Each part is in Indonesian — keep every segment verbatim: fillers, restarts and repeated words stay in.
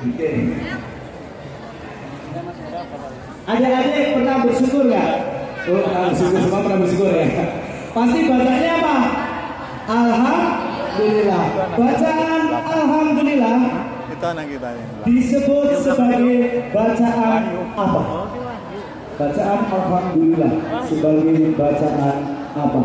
Oke. Adik-adik pernah bersyukur nggak? Oh, pernah bersyukur, semua pernah bersyukur ya. Pasti bacanya apa? Alhamdulillah. Bacaan Alhamdulillah disebut sebagai bacaan apa? Bacaan Alhamdulillah sebagai bacaan apa?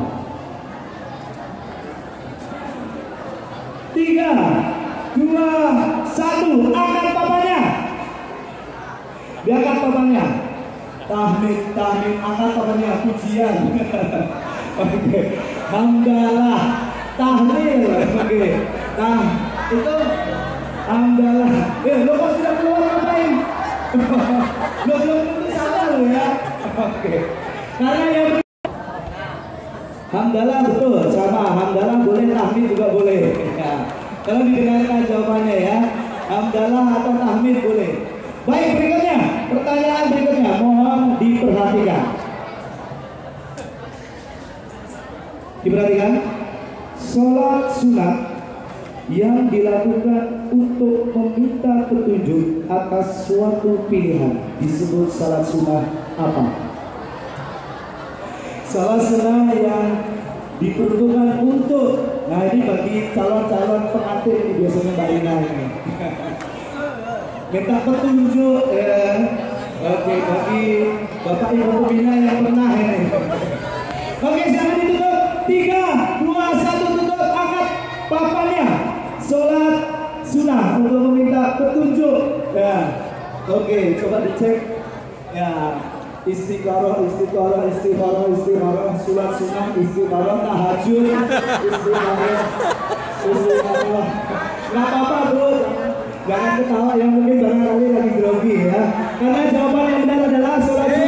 Tiga, dua, satu. Angkat papanya. Diangkat papanya. Tahmid, tahmid, angkat papanya. Pujian. Oke. Hamdalah, tahlil. Oke. Nah, itu hamdalah. Eh, lo kok sudah keluar ngapain? Lo belum tentu sadar lo ya. Oke. Karena yang hamdalah betul, sama hamdalah boleh, tahmid juga boleh. Ya. Kalau didengarkan jawabannya ya, hamdalah atau tahmid boleh. Baik, berikutnya, pertanyaan berikutnya, mohon diperhatikan. Diperhatikan, sholat sunat yang dilakukan untuk meminta petunjuk atas suatu pilihan disebut sholat sunat apa? Sholat sunat yang diperuntukkan untuk, nah ini bagi calon-calon pengantin ini biasanya Mbak Ina ini. Minta petunjuk ya. Oke, bagi Bapak Ibu pembina yang pernah ini. Oke, jangan ditutup. Tiga, dua, satu, tutup. Angkat papanya. Sholat sunnah untuk meminta petunjuk. Ya. Oke, coba dicek. Ya. Istiqoroh, istiqoroh, istiqoroh, istiqoroh, sholat sunnah, istiqoroh, tahajud, istiqoroh, istiqoroh. Nggak apa-apa bro, jangan ketawa, yang mungkin barangkali lagi grogi ya. Karena jawaban yang benar adalah sholat